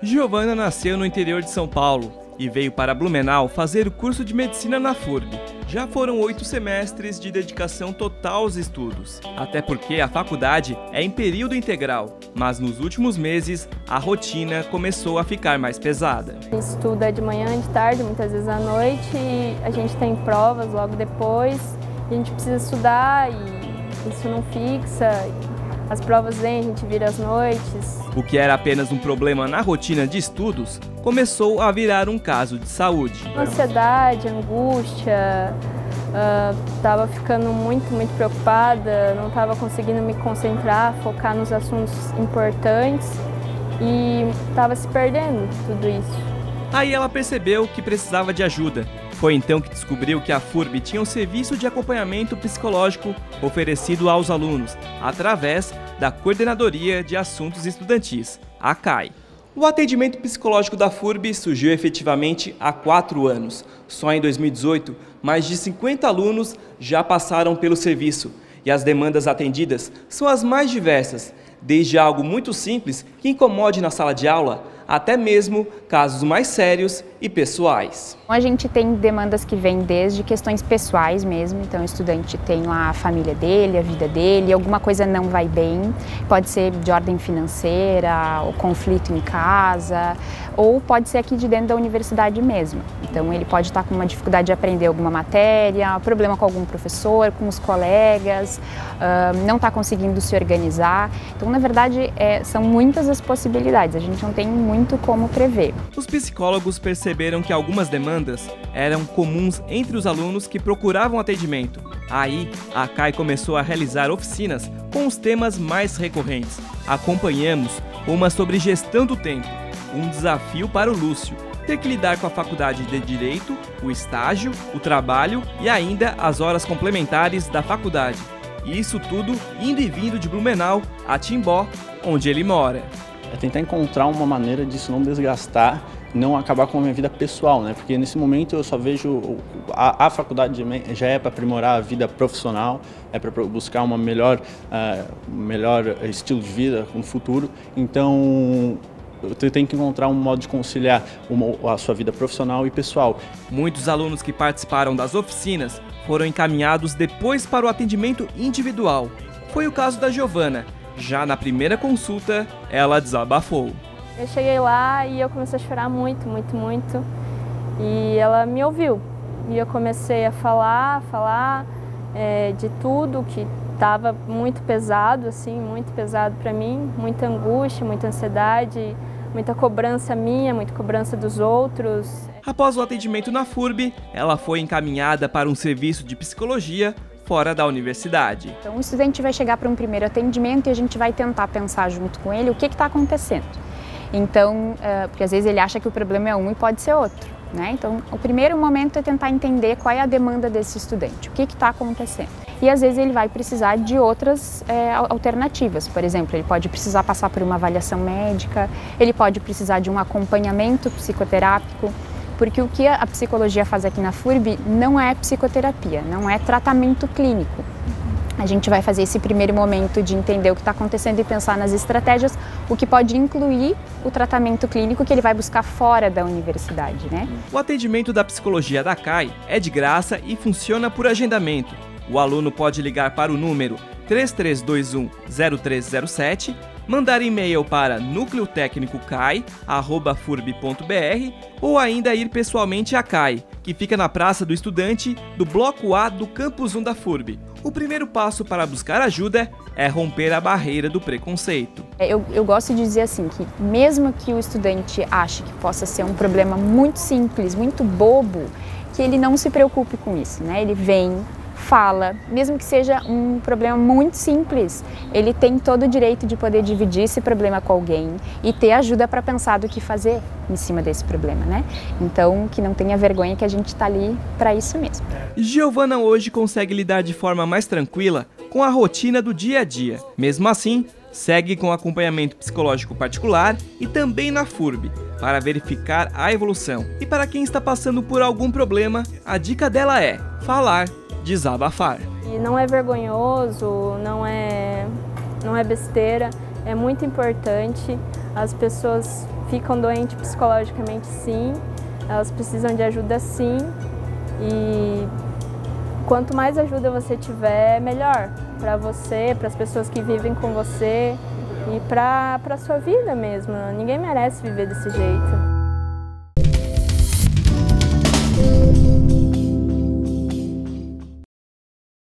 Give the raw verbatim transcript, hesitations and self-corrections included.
Giovana nasceu no interior de São Paulo e veio para Blumenau fazer o curso de medicina na F U R B. Já foram oito semestres de dedicação total aos estudos, até porque a faculdade é em período integral, mas nos últimos meses a rotina começou a ficar mais pesada. A gente estuda de manhã, de tarde, muitas vezes à noite, e a gente tem provas logo depois, a gente precisa estudar e isso não fixa. As provas vêm, a gente vira às noites. O que era apenas um problema na rotina de estudos, começou a virar um caso de saúde. Ansiedade, angústia, estava uh, ficando muito, muito preocupada, não estava conseguindo me concentrar, focar nos assuntos importantes e estava se perdendo tudo isso. Aí ela percebeu que precisava de ajuda. Foi então que descobriu que a F U R B tinha um serviço de acompanhamento psicológico oferecido aos alunos, através da Coordenadoria de Assuntos Estudantis, a C A I. O atendimento psicológico da F U R B surgiu efetivamente há quatro anos. Só em dois mil e dezoito, mais de cinquenta alunos já passaram pelo serviço. E as demandas atendidas são as mais diversas, desde algo muito simples que incomode na sala de aula, até mesmo casos mais sérios e pessoais. A gente tem demandas que vêm desde questões pessoais mesmo, então o estudante tem lá a família dele, a vida dele, alguma coisa não vai bem, pode ser de ordem financeira, o conflito em casa, ou pode ser aqui de dentro da universidade mesmo. Então ele pode estar com uma dificuldade de aprender alguma matéria, problema com algum professor, com os colegas, não está conseguindo se organizar. Então, na verdade, é, são muitas as possibilidades, a gente não tem muito como prever. Os psicólogos perceberam que algumas demandas eram comuns entre os alunos que procuravam atendimento. Aí, a C A I começou a realizar oficinas com os temas mais recorrentes. Acompanhamos uma sobre gestão do tempo, um desafio para o Lúcio, ter que lidar com a faculdade de Direito, o estágio, o trabalho e ainda as horas complementares da faculdade. E isso tudo indo e vindo de Blumenau a Timbó, onde ele mora. É tentar encontrar uma maneira disso não desgastar, não acabar com a minha vida pessoal, né? Porque nesse momento eu só vejo a, a faculdade já é para aprimorar a vida profissional, é para buscar uma melhor, uh, melhor estilo de vida no futuro. Então eu tenho que encontrar um modo de conciliar uma, a sua vida profissional e pessoal. Muitos alunos que participaram das oficinas foram encaminhados depois para o atendimento individual. Foi o caso da Giovana. Já na primeira consulta, ela desabafou. Eu cheguei lá e eu comecei a chorar muito, muito, muito. E ela me ouviu. E eu comecei a falar, falar é, de tudo que estava muito pesado, assim, muito pesado para mim. Muita angústia, muita ansiedade, muita cobrança minha, muita cobrança dos outros. Após o atendimento na F U R B, ela foi encaminhada para um serviço de psicologia fora da universidade. Então o estudante vai chegar para um primeiro atendimento e a gente vai tentar pensar junto com ele o que está acontecendo. Então, uh, porque às vezes ele acha que o problema é um e pode ser outro, né? Então o primeiro momento é tentar entender qual é a demanda desse estudante, o que está acontecendo. E às vezes ele vai precisar de outras é, alternativas, por exemplo, ele pode precisar passar por uma avaliação médica, ele pode precisar de um acompanhamento psicoterápico, porque o que a psicologia faz aqui na F U R B não é psicoterapia, não é tratamento clínico. A gente vai fazer esse primeiro momento de entender o que está acontecendo e pensar nas estratégias, o que pode incluir o tratamento clínico que ele vai buscar fora da universidade, né? O atendimento da psicologia da C A I é de graça e funciona por agendamento. O aluno pode ligar para o número três três dois um, zero três zero sete, mandar e-mail para núcleo técnico cai arroba f u r b ponto b r ou ainda ir pessoalmente à C A I, que fica na Praça do Estudante, do Bloco A do Campus um da F U R B. O primeiro passo para buscar ajuda é romper a barreira do preconceito. Eu, eu gosto de dizer assim, que mesmo que o estudante ache que possa ser um problema muito simples, muito bobo, que ele não se preocupe com isso, né? Ele vem, fala, mesmo que seja um problema muito simples, ele tem todo o direito de poder dividir esse problema com alguém e ter ajuda para pensar do que fazer em cima desse problema, né? Então, que não tenha vergonha, que a gente está ali para isso mesmo. Giovana hoje consegue lidar de forma mais tranquila com a rotina do dia a dia. Mesmo assim, segue com acompanhamento psicológico particular e também na F U R B, para verificar a evolução. E para quem está passando por algum problema, a dica dela é falar, desabafar. E não é vergonhoso, não é, não é besteira, é muito importante. As pessoas ficam doentes psicologicamente, sim, elas precisam de ajuda, sim, e quanto mais ajuda você tiver, melhor para você, para as pessoas que vivem com você e para a sua vida mesmo. Ninguém merece viver desse jeito.